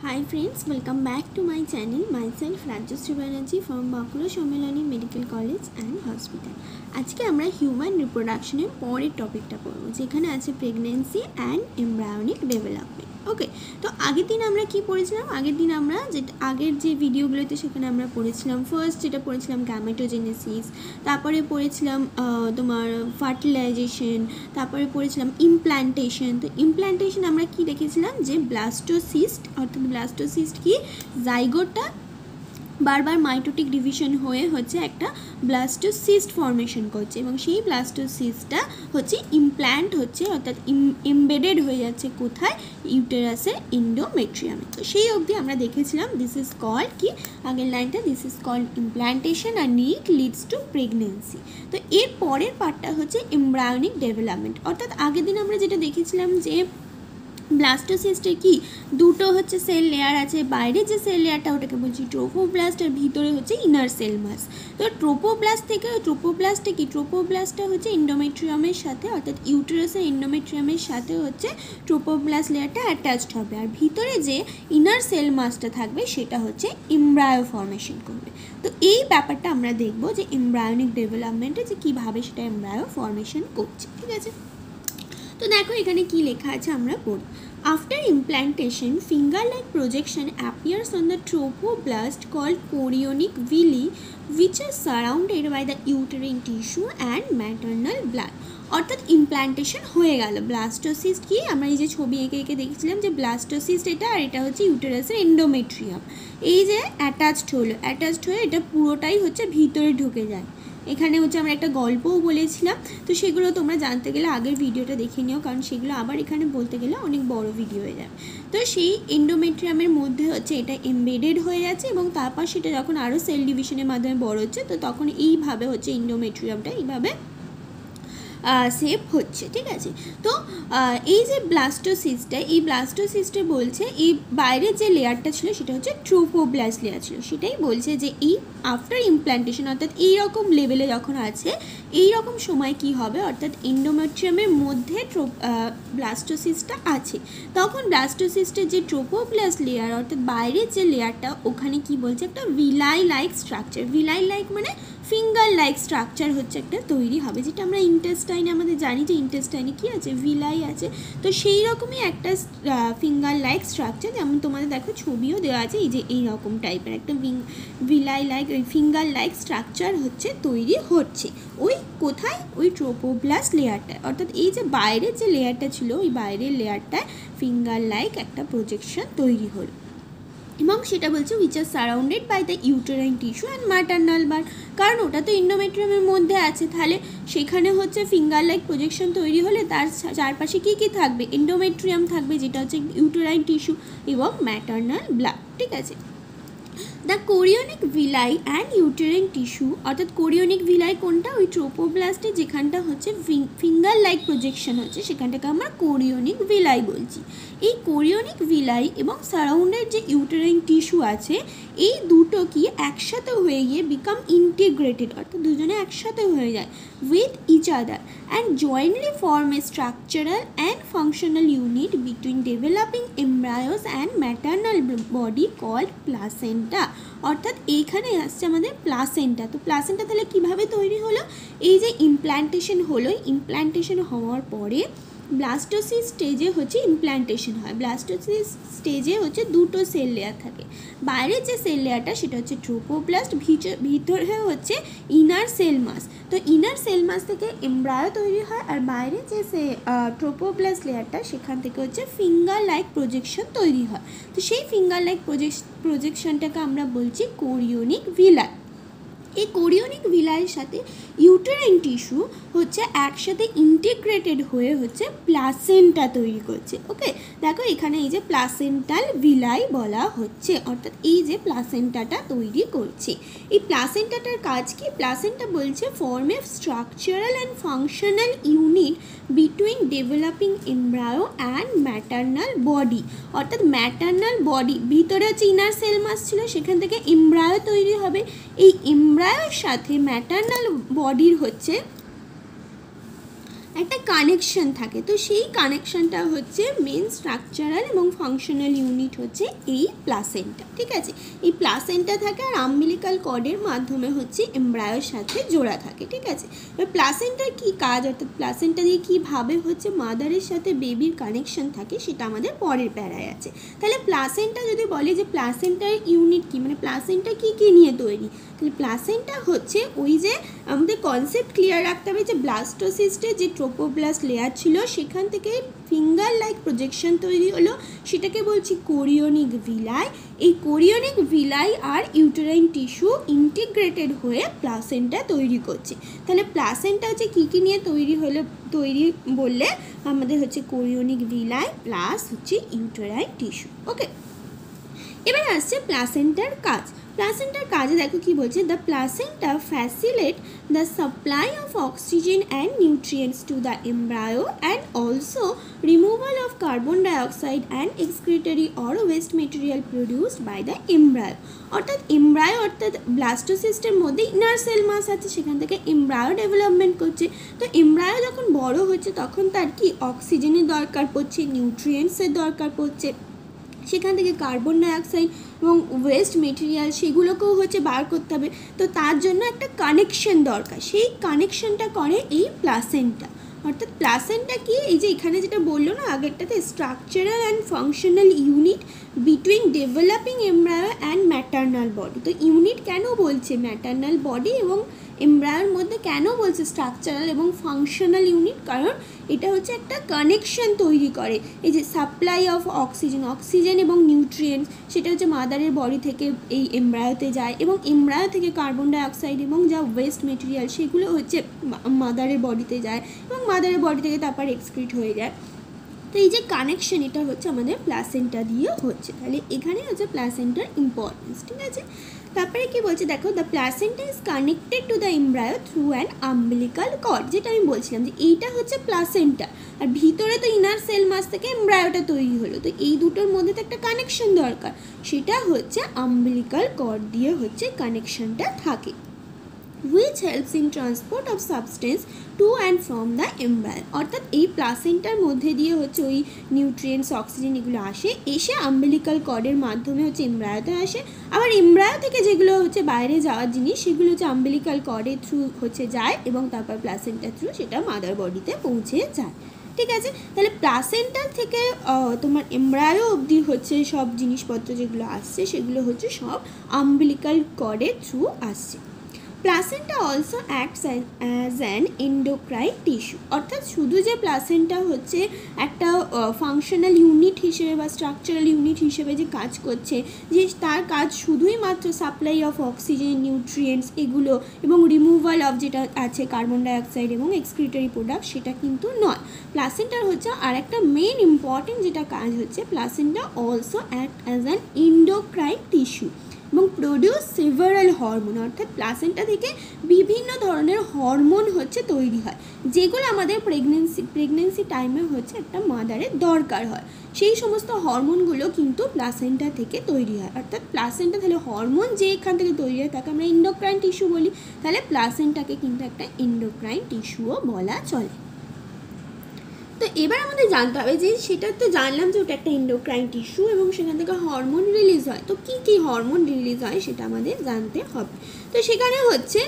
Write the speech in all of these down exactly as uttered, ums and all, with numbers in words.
Hi friends, welcome back to my channel. Myself Rajyasree Banerjee from Bankura Somelani Medical College and Hospital. আজকে আমরা human রিপ্রোডাকশনের পরের টপিকটা পড়ব, যেখানে আছে pregnancy and embryonic development. Okay, তো আগের দিন আমরা কি পড়েছিলাম? আগের দিন আমরা যে আগের যে ভিডিওগুলোতে সেখানে আমরা পড়েছিলাম, ফার্স্ট যেটা পড়েছিলাম গ্যামেটোজেনেসিস, তারপরে পড়েছিলাম তোমার ফার্টিলাইজেশন, তারপরে পড়েছিলাম ইমপ্ল্যান্টেশন। তো ইমপ্ল্যান্টেশন আমরা কি দেখেছিলাম যে ব্লাস্টোসিস্ট, অর্থাৎ ব্লাস্টোসিস্ট কি জাইগোটটা বারবার মাইটোটিক ডিভিশন হয়ে হচ্ছে একটা ব্লাস্টোসিস্ট ফর্মেশন করছে, এবং সেই ব্লাস্টোসিস্টটা হচ্ছে ইমপ্ল্যান্ট হচ্ছে, অর্থাৎ এমবেডেড হয়ে যাচ্ছে কোথায়? ইউটেরাসের এন্ডোমেট্রিয়ামে। তো সেই অবধি আমরা দেখেছিলাম দিস ইজ কল্ড কি, আগের লাইনটা, this is called implantation and it leads to pregnancy. তো এর পরের পার্টটা হচ্ছে এমব্রায়োনিক ডেভেলপমেন্ট। অর্থাৎ আগের দিন আমরা যেটা দেখেছিলাম যে ব্লাস্টোসিস্টে কি দুটো হচ্ছে সেল লেয়ার আছে, বাইরে যে সেল লেয়ারটা ওটাকে বলছি ট্রোপোব্লাস্ট, আর ভিতরে হচ্ছে ইনার সেল মাস। তো ট্রোপোব্লাস্ট থেকে ট্রোপোব্লাস্টে কি ট্রোপোব্লাস্টটা হচ্ছে এন্ডোমেট্রিয়ামের সাথে, অর্থাৎ ইউটেরাসের এন্ডোমেট্রিয়ামের সাথে হচ্ছে ট্রোপোব্লাস্ট লেয়ারটা অ্যাটাচড হবে, আর ভিতরে যে ইনার সেল মাসটা থাকবে সেটা হচ্ছে এমব্রায়ো ফর্মেশন করবে। তো এই ব্যাপারটা আমরা দেখব যে এমব্রায়োনিক ডেভেলপমেন্টে যে কীভাবে সেটা এমব্রায়ো ফর্মেশন করছে। ঠিক আছে, তো দেখো এখানে কি লেখা আছে আমরা পড়ি। After implantation, finger-like projection appears on the trophoblast called chorionic villi, which are surrounded by the uterine tissue and maternal blood. অর্থাৎ ইমপ্ল্যান্টেশন হয়ে গেল। ব্লাস্টোসিস্ট কি আমরা এই যে ছবি এঁকে এঁকে দেখেছিলাম যে ব্লাস্টোসিস্ট এটা, আর এটা হচ্ছে ইউটেরাসের এন্ডোমেট্রিয়াম। এই যে অ্যাটাচড হলো, অ্যাটাচড হয়ে এটা পুরোটাই হচ্ছে ভিতরে ঢুকে যায়। এখানে হচ্ছে আমরা একটা গল্পও বলেছিলাম, তো সেগুলো তোমরা জানতে গেলে আগের ভিডিওটা দেখে নিও, কারণ সেগুলো আবার এখানে বলতে গেলে অনেক বড় ভিডিও হয়ে যাবে। তো সেই এন্ডোমেট্রিয়ামের মধ্যে হচ্ছে এটা এমবেডেড হয়ে যাচ্ছে, এবং তারপর সেটা যখন আরও সেল ডিভিশনের মাধ্যমে বড় হচ্ছে, তো তখন এইভাবে হচ্ছে এন্ডোমেট্রিয়ামটা এইভাবে সেপ হচ্ছে। ঠিক আছে, তো এই যে ব্লাস্টোসিস্টটা, এই ব্লাস্টোসিস্টে বলছে এই বাইরের যে লেয়ারটা ছিল সেটা হচ্ছে ট্রোপোব্লাস্ট লেয়ার ছিল, সেটাই বলছে যে এই আফটার ইমপ্ল্যান্টেশন, অর্থাৎ এইরকম লেভেলে যখন আছে, এই রকম সময় কি হবে, অর্থাৎ এন্ডোমেট্রিয়ামের মধ্যে ব্লাস্টোসিস্টটা আছে, তখন ব্লাস্টোসিস্টের যে ট্রোপোব্লাস্ট লেয়ার, অর্থাৎ বাইরের যে লেয়ারটা, ওখানে কি বলছে একটা villi like structure, villi like মানে ফিঙ্গার লাইক স্ট্রাকচার হচ্ছে একটা তৈরি হবে, যেটা আমরা ইন্টেস্টাইনে আমাদের জানি যে ইন্টেস্টাইনে কি আছে, ভিলাই আছে। তো সেই রকমই একটা ফিঙ্গার লাইক স্ট্রাকচার, যেমন তোমাদের দেখো ছবিও দেওয়া আছে, এই যে এইরকম টাইপের একটা ভিলাই লাইক ওই ফিঙ্গার লাইক স্ট্রাকচার হচ্ছে তৈরি হচ্ছে ওই কোথায়, ওই ট্রোপোব্লাস্ট লেয়ারটায়। অর্থাৎ এই যে বাইরের যে লেয়ারটা ছিল, ওই বাইরের লেয়ারটায় ফিঙ্গার লাইক একটা প্রজেকশন তৈরি হলো, এবং সেটা বলছে which are surrounded by the uterine tissue and maternal bar, কারণ ওটা তো এন্ডোমেট্রিয়ামের মধ্যে আছে, তাহলে সেখানে হচ্ছে ফিঙ্গার লাইক প্রজেকশন তৈরি হলে তার চারপাশে কী কী থাকবে, এন্ডোমেট্রিয়াম থাকবে, যেটা হচ্ছে ইউটেরাইন টিস্যু এবং ম্যাটারনাল ব্লাড। ঠিক আছে, the chorionic villi and uterine tissue, অর্থাৎ কোরিওনিক ভিলাই কোনটা, ওই ট্রোপোব্লাস্টে যেখানটা হচ্ছে ফিঙ্গার লাইক প্রজেকশন হচ্ছে সেখানটাকে আমরা কোরিওনিক ভিলাই বলছি। এই কোরিওনিক ভিলাই এবং সারাউন্ডেড যে ইউটেরাইন টিস্যু আছে, এই দুটো কি একসাথে হয়ে গিয়ে বিকাম ইন্টিগ্রেটেড, অর্থাৎ দুজনে একসাথে হয়ে যায় with each other and jointly form a structural and functional unit between developing embryos and maternal body called placenta. অর্থাৎ এইখানে আসছে আমাদের প্লাসেন্টা। তো প্লাসেন্টা তাহলে কীভাবে তৈরি হলো, এই যে ইমপ্ল্যান্টেশন হলো, ইমপ্ল্যান্টেশন হওয়ার পরে ব্লাস্টোসিস স্টেজে হচ্ছে ইমপ্ল্যান্টেশন হয়। ব্লাস্টোসিস স্টেজে হচ্ছে দুটো সেল লেয়ার থাকে, বাইরের যে সেল লেয়ারটা সেটা হচ্ছে ট্রোপোব্লাস্ট, ভিতরে হচ্ছে ইনার সেল মাস। তো ইনার সেল মাস থেকে এমব্রায়ো তৈরি হয়, আর বাইরে যে সে ট্রোপোব্লাস্ট লেয়ারটা সেখান থেকে হচ্ছে ফিঙ্গার লাইক প্রজেকশন তৈরি হয়। তো সেই ফিঙ্গার লাইক প্রজেকশনটাকে আমরা বলছি কোরিওনিক ভিলাই। এই কোরিওনিক ভিলাইয়ের সাথে ইউটেরাইন টিস্যু হচ্ছে একসাথে ইন্টিগ্রেটেড হয়ে হচ্ছে প্লাসেন্টা তৈরি করছে। ওকে, দেখো এখানে এই যে প্লাসেন্টাল ভিলাই বলা হচ্ছে, অর্থাৎ এই যে প্লাসেন্টাটা তৈরি করছে। এই প্লাসেন্টাটার কাজ কি, প্লাসেন্টা বলছে form a structural and functional unit between developing embryo and maternal body, অর্থাৎ ম্যাটারনাল বডি ভিতরে হচ্ছে ইনার সেল মাস ছিল, সেখান থেকে এমব্রায়ো তৈরি হবে। এই এমব্রায়োর সাথে ম্যাটারনাল বডির হচ্ছে একটা কানেকশন থাকে, তো সেই কানেকশনটা হচ্ছে মেন স্ট্রাকচারাল এবং ফাংশনাল ইউনিট হচ্ছে এই প্লাসেন্টা। ঠিক আছে, এই প্লাসেন্টা থাকে আর আম্বিলিকাল কর্ডের মাধ্যমে হচ্ছে এমব্রায়োর সাথে জোড়া থাকে। ঠিক আছে, এবার প্লাসেন্টার কী কাজ, অর্থাৎ প্লাসেন্টা দিয়ে কীভাবে হচ্ছে মাদারের সাথে বেবির কানেকশন থাকে সেটা আমাদের পরের প্যারায় আছে। তাহলে প্লাসেন্টা যদি বলে যে প্লাসেন্টার ইউনিট কী, মানে প্লাসেন্টা কী কী নিয়ে তৈরি, তাহলে প্লাসেন্টা হচ্ছে ওই যে আমাদের কনসেপ্ট ক্লিয়ার রাখতে হবে যে ব্লাস্টোসিস্টের যে ট্রোপোপ্লাস্ট লেয়ার ছিল সেখান থেকে ফিঙ্গার লাইক প্রজেকশন তৈরি হলো, সেটাকে বলছি কোরিওনিক ভিলাই। এই কোরিওনিক ভিলাই আর ইউটেরাইন টিস্যু ইন্টিগ্রেটেড হয়ে প্লাসেন্টা তৈরি করছে। তাহলে প্লাসেন্টা হচ্ছে কী কী নিয়ে তৈরি হলো, তৈরি বললে আমাদের হচ্ছে কোরিওনিক ভিলাই প্লাস হচ্ছে ইউটেরাইন টিস্যু। ওকে, এবার আসছে প্লাসেন্টার কাজ। প্লাসেন্টার কাজে দেখো কি বলছে, the placenta facilitate the supply of oxygen and nutrients to the embryo and also removal of carbon dioxide and excretory or waste material produced by the embryo. অর্থাৎ এমব্রায়ো অর্থাৎ ব্লাস্টোসিস্টের মধ্যে ইনার সেল মাস আছে, সেখান থেকে embryo development করছে। তো embryo যখন বড় হচ্ছে তখন তার কি অক্সিজেনের দরকার পড়ছে, নিউট্রিয়েন্টসের দরকার পড়ছে, সেখান থেকে কার্বন ডাইঅক্সাইড এবং ওয়েস্ট মেটেরিয়াল সেগুলোকেও হচ্ছে বার করতে হবে। তো তার জন্য একটা কানেকশন দরকার, সেই কানেকশনটা করে এই প্লাসেন্টা। অর্থাৎ প্লাসেন্টা কি, এই যে এখানে যেটা বললো না আগেরটাতে, structural and functional unit between developing embryo and maternal body. তো ইউনিট কেন বলছে, ম্যাটার্নাল বডি এবং এমব্রায়োর মধ্যে কেন বলছে স্ট্রাকচারাল এবং ফাংশনাল ইউনিট, কারণ এটা হচ্ছে একটা কানেকশন তৈরি করে। এই যে সাপ্লাই অফ অক্সিজেন, অক্সিজেন এবং নিউট্রিয়েন্টস সেটা হচ্ছে মাদারের বডি থেকে এই এমব্রায়োতে যায়, এবং এমব্রায়ো থেকে কার্বন ডাইঅক্সাইড এবং যা ওয়েস্ট মেটেরিয়াল সেগুলো হচ্ছে মাদারের বডিতে যায় এবং মাদারের বডি থেকে তারপর এক্সক্রিট হয়ে যায়। তো এই যে কানেকশন এটা হচ্ছে আমাদের প্লাসেন্টা দিয়ে হচ্ছে। তাহলে এখানে হচ্ছে প্লাসেন্টার ইম্পর্টেন্স। ঠিক আছে, তারপরে কি বলছে দেখো, the placenta is connected to the embryo through an umbilical cord. যেটা আমি বলছিলাম যে এইটা হচ্ছে প্লাসেন্টা, আর ভিতরে তো ইনার সেল মাস থেকে এমব্রায়োটা তৈরি হলো, তো এই দুটোর মধ্যে তো একটা কানেকশন দরকার, সেটা হচ্ছে আম্বিলিকাল কর্ড দিয়ে হচ্ছে কানেকশনটা থাকে, which helps in transport of substance to and from the embryo। অর্থাৎ এই প্লাসেন্টার মধ্যে দিয়ে হচ্ছে ওই নিউট্রিয়েন্টস অক্সিজেন এগুলো আসে, এসে আম্বিলিকাল কর্ডের মাধ্যমে হচ্ছে এমব্রায়োতে আসে, আবার এমব্রায়ো থেকে যেগুলো হচ্ছে বাইরে যাওয়ার জিনিস সেগুলো হচ্ছে আম্বিলিকাল কর্ডের থ্রু হচ্ছে যায় এবং তারপর প্লাসেন্টার থ্রু সেটা মাদার বডিতে পৌঁছে যায়। ঠিক আছে, তাহলে প্লাসেন্টার থেকে তোমার এমব্রায়ো অবধি হচ্ছে সব জিনিসপত্র যেগুলো আসছে সেগুলো হচ্ছে সব আম্বিলিকাল কর্ডের থ্রু আসছে। Placenta also acts as an endocrine tissue. অর্থাৎ শুধু যে প্লাসেন্টা হচ্ছে একটা ফাংশনাল ইউনিট হিসেবে বা স্ট্রাকচারাল ইউনিট হিসেবে যে কাজ করছে, যে তার কাজ শুধুই মাত্র সাপ্লাই অফ অক্সিজেন, নিউট্রিয়েন্টস এগুলো এবং রিমুভাল অফ যেটা আছে কার্বন ডাইঅক্সাইড এবং এক্সক্রিটরি প্রোডাক্ট, সেটা কিন্তু নয়। প্লাসেন্টার হচ্ছে আর একটা মেন ইম্পর্টেন্ট যেটা কাজ হচ্ছে, placenta also act as an endocrine tissue এবং প্রডিউস সেভারাল হরমোন। অর্থাৎ প্লাসেন্টা থেকে বিভিন্ন ধরনের হরমোন হচ্ছে তৈরি হয়, যেগুলো আমাদের প্রেগনেন্সি প্রেগনেন্সি টাইমে হচ্ছে একটা মাদারের দরকার হয়, সেই সমস্ত হরমোনগুলো কিন্তু প্লাসেন্টা থেকে তৈরি হয়। অর্থাৎ প্লাসেন্টা তাহলে হরমোন যে এখান থেকে তৈরি হয় তাকে আমরা এন্ডোক্রাইন টিস্যু বলি, তাহলে প্লাসেন্টাকে কিন্তু একটা এন্ডোক্রাইন টিস্যুও বলা চলে। তো এবার আমাদের জানতে হবে যে সেটা তো জানলাম যে ওটা একটা এন্ডোক্রাইন টিস্যু এবং সেখান থেকে হরমোন রিলিজ হয়, তো কী কী হরমোন রিলিজ হয় সেটা আমাদের জানতে হবে। তো সেখানে হচ্ছে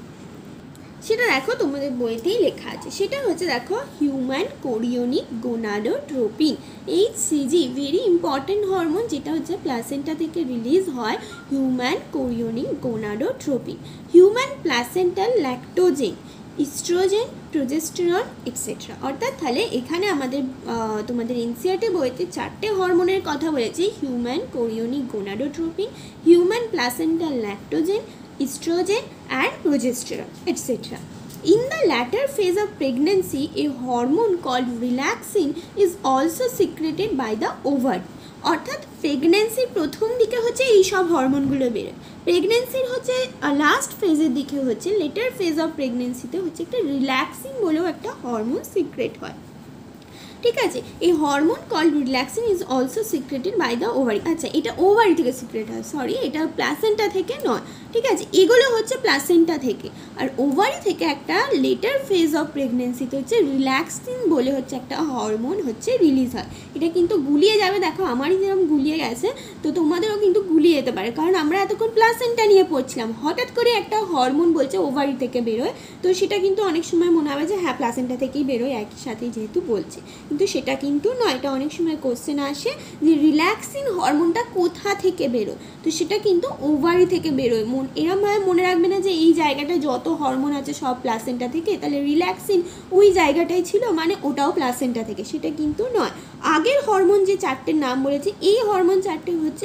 সেটা দেখো তোমাদের বইতেই লেখা আছে, সেটা হচ্ছে দেখো human chorionic gonadotropin, H C G, very important hormone, যেটা হচ্ছে প্লাসেন্টা থেকে রিলিজ হয়, human chorionic gonadotropin. Human placental lactogen, estrogen, progesterone etcetera. অর্থাৎ তাহলে এখানে আমাদের তোমাদের এনসিইআরটি বইতে চারটে হরমোনের কথা বলেছে, human chorionic gonadotropin, human placental lactogen, estrogen and progesterone, et cetera. In the latter phase of pregnancy, a hormone called relaxin is also secreted by the ovary. অর্থাৎ প্রেগনেন্সির প্রথম দিকে হচ্ছে এই সব হরমোনগুলো বেরোয়, প্রেগনেন্সির হচ্ছে লাস্ট ফেজের দিকে হচ্ছে লেটার ফেজ অফ প্রেগনেন্সিতে হচ্ছে একটা রিল্যাক্সিন বলেও একটা হরমোন সিক্রেট হয়। ঠিক আছে। এই hormone called relaxin is also secreted by the ovary. আচ্ছা, এটা ওভারি থেকে সিক্রেট হয়, সরি এটা প্লাসেন্টা থেকে নয়, ঠিক আছে, এগুলো হচ্ছে প্লাসেন্টা থেকে। আর ওভারি থেকে একটা লেটার ফেজ অফ প্রেগনেন্সিতে হচ্ছে রিল্যাক্সিন বলে হচ্ছে একটা হরমোন হচ্ছে রিলিজ হয়। এটা কিন্তু গুলিয়ে যাবে, দেখো আমারই যেরকম গুলিয়ে গেছে তো তোমাদেরও কিন্তু গুলিয়ে যেতে পারে, কারণ আমরা এতক্ষণ প্লাসেন্টা নিয়ে পড়ছিলাম, হঠাৎ করে একটা হরমোন বলছে ওভারি থেকে বেরোয়, তো সেটা কিন্তু অনেক সময় মনে হবে যে হ্যাঁ প্লাসেন্টা থেকেই বেরোয় একই সাথে যেহেতু বলছে, কিন্তু সেটা কিন্তু নয়। এটা অনেক সময় কোশ্চেন আসে যে রিল্যাক্সিন হরমোনটা কোথা থেকে বেরোয়, তো সেটা কিন্তু ওভারি থেকে বেরোয়। মন এরমভাবে মনে রাখবে না যে এই জায়গাটা যত হরমোন আছে সব প্লাসেন্টা থেকে, তাহলে রিল্যাক্সিন ওই জায়গাটাই ছিল মানে ওটাও প্লাসেন্টা থেকে, সেটা কিন্তু নয়। আগের হরমোন যে চারটের নাম বলেছি, এই হরমোন চারটে হচ্ছে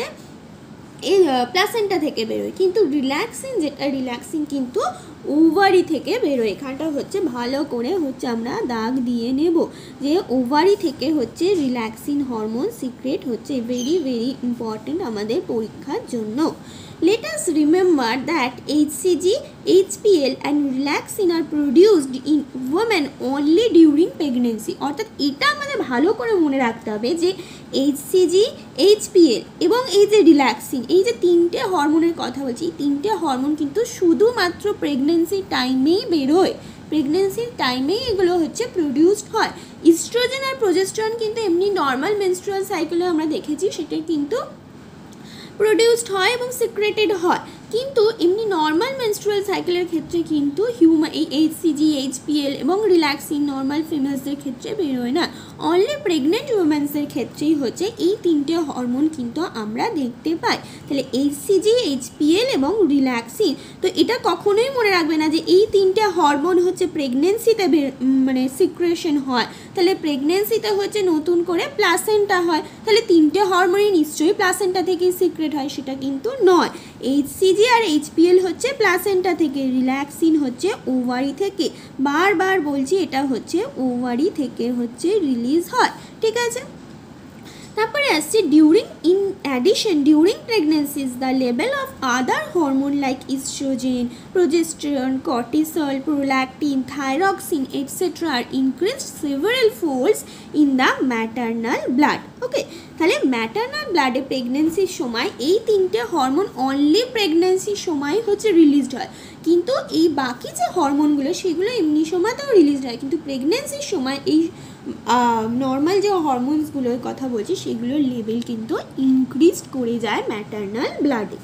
এই প্লাসেন্টা থেকে বেরোয়, কিন্তু রিল্যাক্সিন যেটা রিল্যাক্সিন কিন্তু ওভারি থেকে বেরোয়। এখানটা হচ্ছে ভালো করে হচ্ছে আমরা দাগ দিয়ে নেব যে ওভারি থেকে হচ্ছে রিল্যাক্সিন হরমোন সিক্রেট হচ্ছে, ভেরি ভেরি ইম্পর্টেন্ট আমাদের পরীক্ষার জন্য। Let us remember that H C G, H P L and relaxin are produced in women only during pregnancy। অর্থাৎ এটা আমাদের ভালো করে মনে রাখতে হবে যে H C G, H P L এবং এই যে রিল্যাক্সিন, এই যে তিনটে হরমোনের কথা বলছি, এই তিনটে হরমোন কিন্তু শুধুমাত্র প্রেগনেন্সি টাইমেই বেরোয়, প্রেগনেন্সির টাইমেই এগুলো হচ্ছে প্রডিউসড হয়। ইস্ট্রোজেন আর প্রোজেস্টেরন কিন্তু এমনি নর্মাল মেনস্ট্রুয়াল সাইকেলে আমরা দেখেছি সেটা কিন্তু প্রডিউসড হয় এবং সিক্রেটেড হয়, কিন্তু এমনি নর্মাল মেনস্ট্রুয়াল সাইকেলের ক্ষেত্রে কিন্তু হিউম্যান এই এইচসিজি, এইচপিএল এবং রিল্যাক্সিন নর্মাল ফিমেলসদের ক্ষেত্রে বেরোয় না, অনলি প্রেগনেন্ট উইমেন্সদের ক্ষেত্রেই হচ্ছে এই তিনটে হরমোন কিন্তু আমরা দেখতে পাই। তাহলে এইচসিজি, এইচপিএল এবং রিল্যাক্সিন, তো এটা কখনোই মনে রাখবে না যে এই তিনটে হরমোন হচ্ছে প্রেগনেন্সিতে মানে সিক্রেশন হয়, তাহলে প্রেগনেন্সিতে হচ্ছে নতুন করে প্লাসেন্টা হয়, তাহলে তিনটে হরমোনই নিশ্চয়ই প্লাসেন্টা থেকেই সিক্রেট হয়, সেটা কিন্তু নয়। এইচসিজি আর এইচপিএল হচ্ছে প্লাসেন্টা থেকে, রিল্যাক্সিন হচ্ছে ওভারি থেকে, বারবার বলছি এটা হচ্ছে ওভারি থেকে হচ্ছে রিলিজ হয়, ঠিক আছে। তারপরে আসছে during in addition during pregnancies the level of other hormone like estrogen, progesterone, cortisol, prolactin, thyroxine etcetera are increase several folds in the maternal blood. Okay, তাহলে ম্যাটার্নাল ব্লাডে প্রেগনেন্সির সময় এই তিনটে হরমোন অনলি প্রেগনেন্সির সময় হচ্ছে রিলিজড হয়, কিন্তু এই বাকি যে হরমোনগুলো সেগুলো এমনি সময়তেও রিলিজড হয়, কিন্তু প্রেগনেন্সির সময় এই নর্মাল যে হরমোনসগুলোর কথা বলছি সেগুলোর লেভেল কিন্তু ইনক্রিজ করে যায় ম্যাটার্নাল ব্লাডে।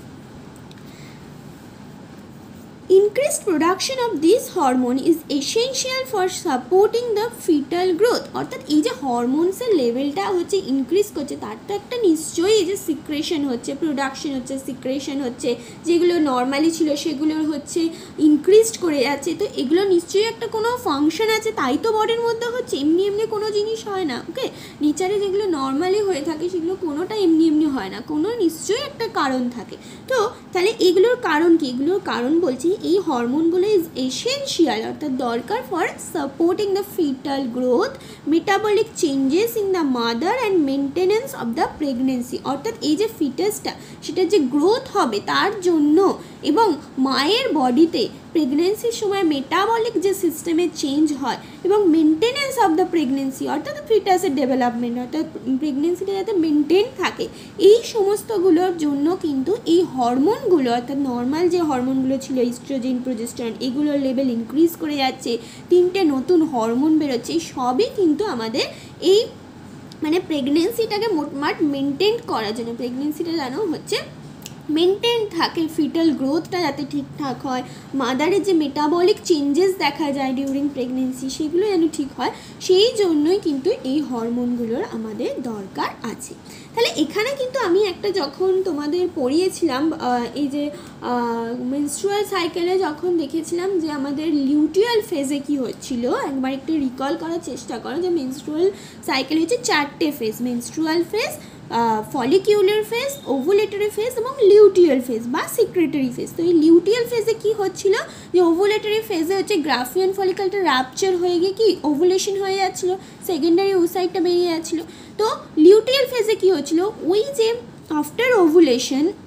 Increased production of this hormone is essential for supporting the fetal growth। অর্থাৎ এই যে হরমোনসের লেভেলটা হচ্ছে ইনক্রিজ করছে তার তো একটা নিশ্চয়ই এই যে সিক্রেশন হচ্ছে, প্রোডাকশন হচ্ছে, সিক্রেশন হচ্ছে, যেগুলো নর্মালি ছিল সেগুলোর হচ্ছে ইনক্রিজড করে যাচ্ছে, তো এগুলো নিশ্চয়ই একটা কোনো ফাংশন আছে, তাই তো বডির মধ্যে হচ্ছে, এমনি এমনি কোনো জিনিস হয় না। ওকে, নেচারে যেগুলো নর্মালি হয়ে থাকে সেগুলো কোনোটা এমনি এমনি হয় না, কোনো নিশ্চয়ই একটা কারণ থাকে। তো তাহলে এগুলোর কারণ কি? এগুলোর কারণ বলছি এই হরমোনগুলো ইজ এসেনশিয়াল, অর্থাৎ দরকার for supporting the fetal growth, metabolic changes in the mother and maintenance of the pregnancy. অর্থাৎ এই যে ফিটাসটা সেটার যে গ্রোথ হবে তার জন্য এবং মায়ের বডিতে প্রেগনেন্সির সময় মেটাবলিক যে সিস্টেমে চেঞ্জ হয় এবং মেনটেনেন্স অফ দ্য প্রেগনেন্সি অর্থাৎ ফিটাসের ডেভেলপমেন্ট অর্থাৎ প্রেগনেন্সিটা যাতে মেনটেন থাকে, এই সমস্তগুলোর জন্য কিন্তু এই হরমোনগুলো অর্থাৎ নর্মাল যে হরমোনগুলো ছিল ইস্ট্রোজেন, প্রোজেস্টেরন, এগুলোর লেভেল ইনক্রিজ করে যাচ্ছে, তিনটে নতুন হরমোন বেরোচ্ছে, সবই কিন্তু আমাদের এই মানে প্রেগনেন্সিটাকে মোটমাট মেনটেন করার জন্য, প্রেগনেন্সিটা যেন হচ্ছে মেনটেন থাকে, ফিটাল গ্রোথটা যাতে ঠিকঠাক হয়, মাদারের যে মেটাবলিক চেঞ্জেস দেখা যায় ডিউরিং প্রেগনেন্সি সেগুলো যেন ঠিক হয়, সেই জন্যই কিন্তু এই হরমোনগুলোর আমাদের দরকার আছে। তাহলে এখানে কিন্তু আমি একটা যখন তোমাদের পড়িয়েছিলাম এই যে মেনস্ট্রুয়াল সাইকেলে যখন দেখেছিলাম যে আমাদের লিউটিয়াল ফেজে কি হচ্ছিল, একবার একটু রিকল করার চেষ্টা করো যে মেনস্ট্রুয়াল সাইকেল হচ্ছে চারটে phase, menstrual phase, follicular phase, ovulatory phase এবং লিউটিয়াল ফেজ বা সিক্রেটরি ফেজ। তো এই লিউটিয়াল ফেজে কি হচ্ছিল যে ওভুলেটরি ফেজে হচ্ছে গ্রাফিয়ান ফলিকলটা রাপচার হয়ে গিয়ে কি ওভুলেশন হয়ে যাচ্ছিলো, সেকেন্ডারি ওসাইটটা বেরিয়ে যাচ্ছিলো। তো লিউটিয়াল ফেজে কি হচ্ছিল, ওই যে আফটার ওভুলেশন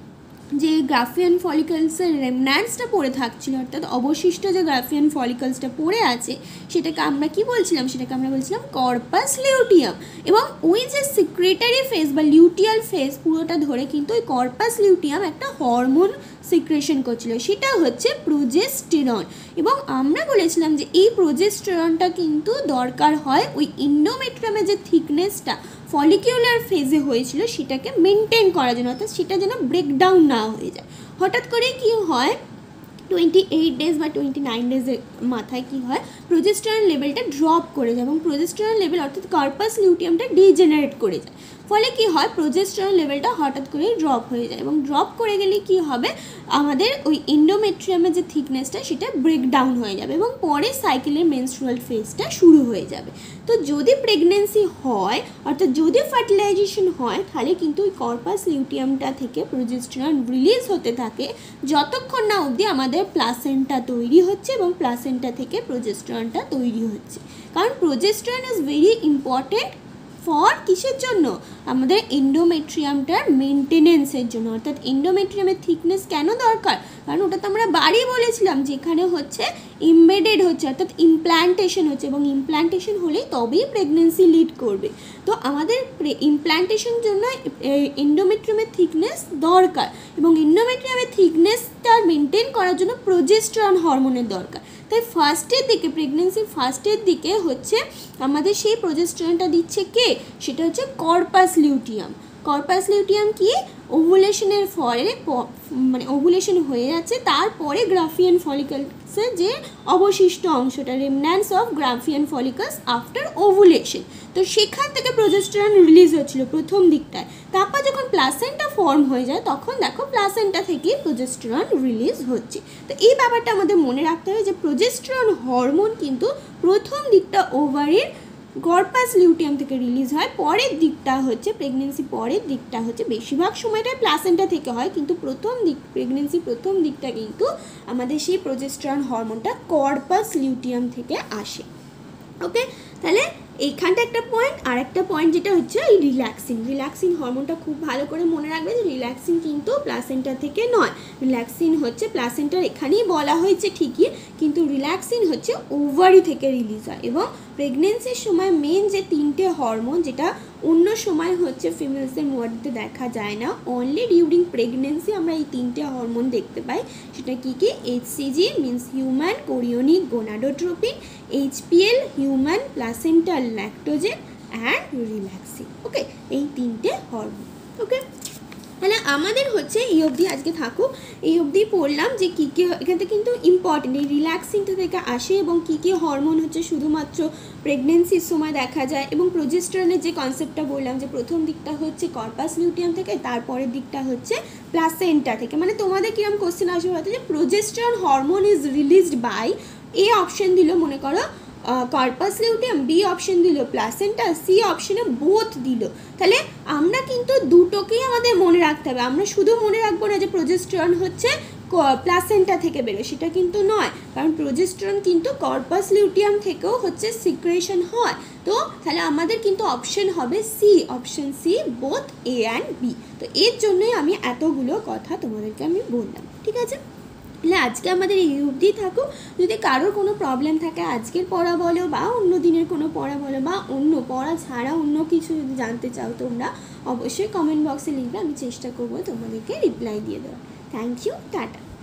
যে গ্রাফিয়ান ফলিকলসের রেমন্যান্টসটা পড়ে থাকছিল, অর্থাৎ অবশিষ্ট যে গ্রাফিয়ান ফলিকলসটা পড়ে আছে সেটাকে আমরা কি বলছিলাম, সেটাকে আমরা বলছিলাম কর্পাস লিউটিয়াম। এবং ওই যে সিক্রেটারি ফেজ বা লিউটিয়াল ফেজ পুরোটা ধরে কিন্তু ওই কর্পাস লিউটিয়াম একটা হরমোন সিক্রেশন করছিল, সেটা হচ্ছে প্রোজেস্টেরন। এবং আমরা বলেছিলাম যে এই প্রোজেস্টেরনটা কিন্তু দরকার হয় ওই এন্ডোমেট্রিয়ামের যে থিকনেসটা ফলিকিউলার ফেজে হয়েছিল সেটাকে মেনটেন করার জন্য, অর্থাৎ সেটা যেন ব্রেকডাউন না হয়ে যায়। হঠাৎ করে কি হয়, টোয়েন্টি এইট ডেজ বা টোয়েন্টি নাইন ডেজের মাথায় কী হয়, প্রোজেস্টেরন লেভেলটা ড্রপ করে যায় এবং প্রোজেস্টেরন লেভেল অর্থাৎ কর্পাস লিউটিয়ামটা ডিজেনারেট করে যায়। ফলে কি হয়, প্রোজেস্টেরন লেভেলটা হঠাৎ করেই ড্রপ হয়ে যায় এবং ড্রপ করে গেলে কি হবে, আমাদের ওই এন্ডোমেট্রিয়ামের যে থিকনেসটা সেটা ব্রেকডাউন হয়ে যাবে এবং পরে সাইকেলের মেনস্ট্রুয়াল ফেজটা শুরু হয়ে যাবে। তো যদি প্রেগনেন্সি হয় অর্থাৎ যদি ফার্টিলাইজেশন হয় তাহলে কিন্তু ওই কর্পাস লিউটিয়ামটা থেকে প্রোজেস্টেরন রিলিজ হতে থাকে যতক্ষণ না অবধি আমাদের প্লাসেন্টা তৈরি হচ্ছে এবং প্লাসেন্টা থেকে প্রোজেস্টেরনটা তৈরি হচ্ছে। কারণ progesterone is very important for কিসের জন্য, আমাদের এন্ডোমেট্রিয়ামটার মেনটেনেন্সের জন্য। অর্থাৎ এন্ডোমেট্রিয়ামের থিকনেস কেন দরকার, কারণ ওটা তো আমরা বাড়ি বলেছিলাম যেখানে হচ্ছে ইমবেডেড হচ্ছে অর্থাৎ ইমপ্ল্যান্টেশন হচ্ছে এবং ইমপ্ল্যান্টেশন হলেই তবেই প্রেগনেন্সি লিড করবে। তো আমাদের ইমপ্ল্যান্টেশন জন্য এন্ডোমেট্রিয়ামের থিকনেস দরকার এবং এন্ডোমেট্রিয়ামের থিকনেসটা মেনটেন করার জন্য প্রোজেস্টেরন হরমোনের দরকার। তাই ফার্স্টের দিকে প্রেগনেন্সির ফার্স্টের দিকে হচ্ছে আমাদের সেই প্রোজেস্টেরনটা দিচ্ছে কে, সেটা হচ্ছে কর্পাস লিউটিয়াম। কর্পাস লিউটিয়াম কি ওভুলেশনের ফলে মানে ওভুলেশন হয়ে যাচ্ছে, তারপরে গ্রাফিয়ান ফলিকলসের যে অবশিষ্ট অংশটা remnants of Graafian follicles after ovulation, তো সেখান থেকে প্রোজেস্টেরন রিলিজ হচ্ছিল প্রথম দিকটায়। তারপর যখন প্লাসেন্টা ফর্ম হয়ে যায় তখন দেখো প্লাসেন্টা থেকেই প্রোজেস্টেরন রিলিজ হচ্ছে। তো এই ব্যাপারটা আমাদের মনে রাখতে হবে যে প্রোজেস্টেরন হরমোন কিন্তু প্রথম দিকটা ওভারির কর্পাস লিউটিয়াম থেকে রিলিজ হয়, পরের দিকটা হচ্ছে প্রেগনেন্সি পরের দিকটা হচ্ছে বেশিরভাগ সময়টাই প্লাসেন্টা থেকে হয়, কিন্তু প্রথম দিক প্রেগনেন্সি প্রথম দিকটা কিন্তু আমাদের সেই প্রোজেস্টেরন হরমোনটা কর্পাস লিউটিয়াম থেকে আসে। ওকে, তাহলে এইখানটা একটা পয়েন্ট। আর একটা পয়েন্ট যেটা হচ্ছে এই রিল্যাক্সিন, রিল্যাক্সিন হরমোনটা খুব ভালো করে মনে রাখবে যে রিল্যাক্সিন কিন্তু প্লাসেন্টা থেকে নয়, রিল্যাক্সিন হচ্ছে প্লাসেন্টার এখানেই বলা হয়েছে ঠিকই, কিন্তু রিল্যাক্সিন হচ্ছে ওভারি থেকে রিলিজ হয়। এবং প্রেগনেন্সির সময় মেন যে তিনটে হরমোন যেটা অন্য সময় হচ্ছে ফিমেলসের বডিতে দেখা যায় না, অনলি ডিউরিং প্রেগনেন্সি আমরা এই তিনটে হরমোন দেখতে পাই। সেটা কি কি, HCG means human chorionic gonadotropin, HPL human placental lactogen and relaxin. Okay, এই তিনটে হরমোন। ওকে, তাহলে আমাদের হচ্ছে এই অবধি আজকে থাকুক, এই অবধি পড়লাম যে কী কী এখান থেকে কিন্তু ইম্পর্টেন্ট এই রিল্যাক্সিনটা থেকে আসে এবং কী কী হরমোন হচ্ছে শুধুমাত্র প্রেগনেন্সির সময় দেখা যায়, এবং প্রোজেস্টেরনের যে কনসেপ্টটা বললাম যে প্রথম দিকটা হচ্ছে কর্পাস লিউটিয়াম থেকে, তারপরের দিকটা হচ্ছে প্লাসেন্টা থেকে। মানে তোমাদের কিরকম কোশ্চেন আসবে হয়তো যে progesterone hormone is released by, A option দিল মনে করো কর্পাস লিউটিয়াম, বি অপশন দিল প্লাসেন্টা, সি অপশনে বোথ দিল। তাহলে আমরা কিন্তু দুটোকেই আমাদের মনে রাখতে হবে, আমরা শুধু মনে রাখবো না যে প্রোজেস্টেরন হচ্ছে প্লাসেন্টা থেকে বেরোয়, সেটা কিন্তু নয়, কারণ প্রোজেস্টেরন কিন্তু কর্পাস লিউটিয়াম থেকেও হচ্ছে সিক্রেশন হয়। তো তাহলে আমাদের কিন্তু অপশন হবে C, option C both A and B. তো এর জন্যই আমি এতগুলো কথা তোমাদেরকে আমি বললাম, ঠিক আছে? তাহলে আজকে আমাদের এই অবধি থাকুক। যদি কারোর কোনো প্রবলেম থাকে আজকের পড়া বলো বা অন্য দিনের কোনো পড়া বলো বা অন্য পড়া ছাড়া অন্য কিছু যদি জানতে চাও তোমরা অবশ্যই কমেন্ট বক্সে লিখবে, আমি চেষ্টা করবো তোমাদেরকে রিপ্লাই দিয়ে দেওয়ার। Thank you, tata.